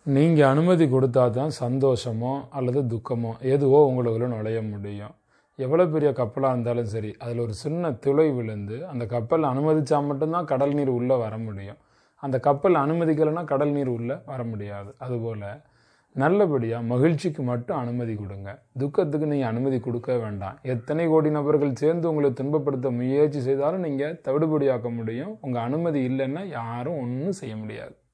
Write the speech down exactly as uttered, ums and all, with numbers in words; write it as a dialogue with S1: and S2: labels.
S1: நீங்கள் அனுமதி கொடுத்தா தான் சந்தோஷமோ அல்லது துக்கமோ எதுவோ உங்களுக்குள்ள நுழைய முடியும். எவ்வளோ பெரிய கப்பலாக இருந்தாலும் சரி, அதில் ஒரு சின்ன துளை விழுந்து அந்த கப்பல் அனுமதிச்சா மட்டும்தான் கடல் நீர் உள்ளே வர முடியும். அந்த கப்பல் அனுமதிக்கலைன்னா கடல் நீர் உள்ளே வர முடியாது. அதுபோல் நல்லபடியாக மகிழ்ச்சிக்கு மட்டும் அனுமதி கொடுங்க. துக்கத்துக்கு நீங்கள் அனுமதி கொடுக்க வேண்டாம். எத்தனை கோடி நபர்கள் சேர்ந்து உங்களை துன்பப்படுத்த முயற்சி செய்தாலும் நீங்கள் தவிடுபடியாக்க முடியும். உங்கள் அனுமதி இல்லைன்னா யாரும் ஒன்றும் செய்ய முடியாது.